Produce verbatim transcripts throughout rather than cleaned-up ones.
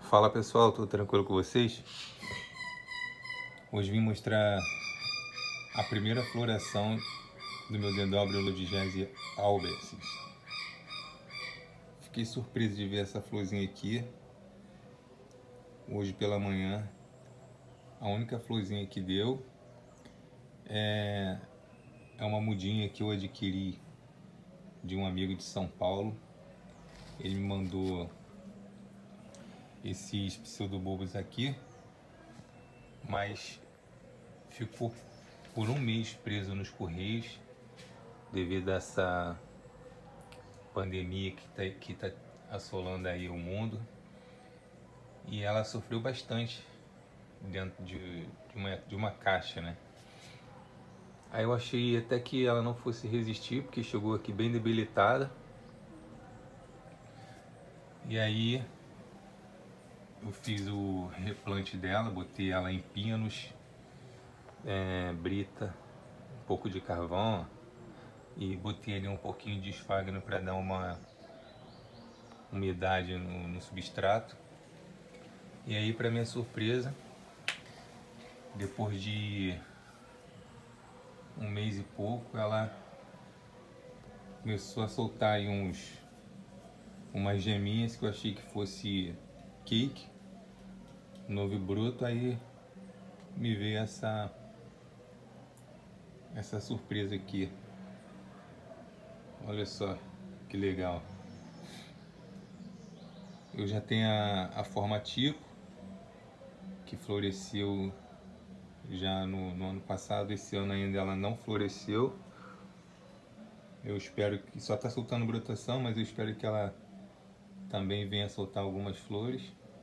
Fala pessoal, tudo tranquilo com vocês? Hoje vim mostrar a primeira floração do meu Dendrobium ludigese albensis. Fiquei surpreso de ver essa florzinha aqui hoje pela manhã. A única florzinha que deu é, é uma mudinha que eu adquiri de um amigo de São Paulo. Ele me mandou esses pseudobulbos aqui, mas ficou por um mês preso nos correios devido a essa pandemia que está que tá assolando aí o mundo, e ela sofreu bastante dentro de, de, uma, de uma caixa, né? Aí eu achei até que ela não fosse resistir, porque chegou aqui bem debilitada. E aí eu fiz o replante dela, botei ela em pinos, é, brita, um pouco de carvão, e botei ali um pouquinho de esfagno para dar uma umidade no, no substrato. E aí, para minha surpresa, depois de um mês e pouco, ela começou a soltar aí uns umas geminhas que eu achei que fosse cake novo e bruto. Aí me veio essa essa surpresa aqui. Olha só que legal. Eu já tenho a, a forma tipo, que floresceu já no, no ano passado. Esse ano ainda ela não floresceu. Eu espero que só está soltando brotação, mas eu espero que ela também venha soltar algumas flores.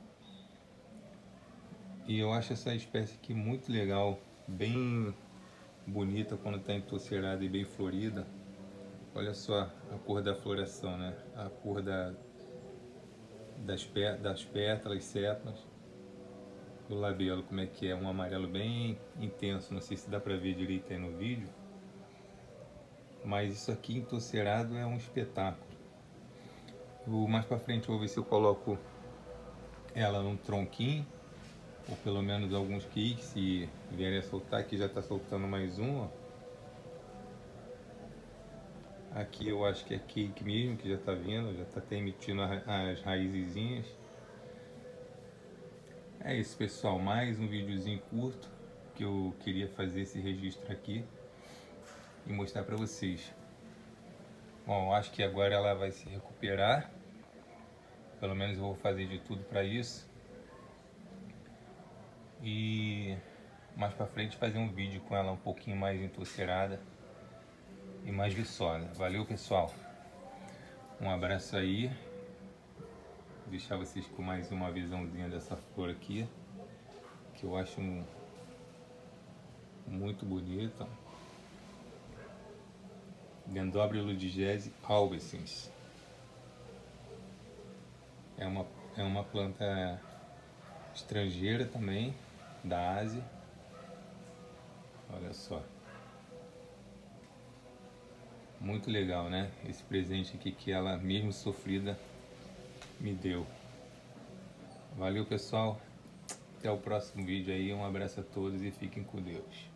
E eu acho essa espécie aqui muito legal, bem bonita quando está entocerada e bem florida. Olha só a cor da floração, né? A cor da, das, pé, das pétalas, sépalas. O labelo, como é que é? Um amarelo bem intenso. Não sei se dá pra ver direito aí no vídeo, mas isso aqui entocerado é um espetáculo. O mais pra frente eu vou ver se eu coloco ela num tronquinho, ou pelo menos alguns cakes, se vierem a soltar. Aqui já tá soltando mais um, ó. Aqui eu acho que é cake mesmo, que já tá vindo, já tá até emitindo as raizezinhas. É isso, pessoal, mais um videozinho curto que eu queria fazer esse registro aqui e mostrar para vocês. Bom, eu acho que agora ela vai se recuperar, pelo menos eu vou fazer de tudo para isso, e mais para frente fazer um vídeo com ela um pouquinho mais entocerada e mais viçosa. Valeu, pessoal, um abraço aí. Vou deixar vocês com mais uma visãozinha dessa flor aqui, que eu acho muito bonita. Dendrobium ludigese albensis. É uma, é uma planta estrangeira também, da Ásia. Olha só. Muito legal, né? Esse presente aqui que ela, mesmo sofrida, me deu. Valeu, pessoal. Até o próximo vídeo aí. Um abraço a todos e fiquem com Deus.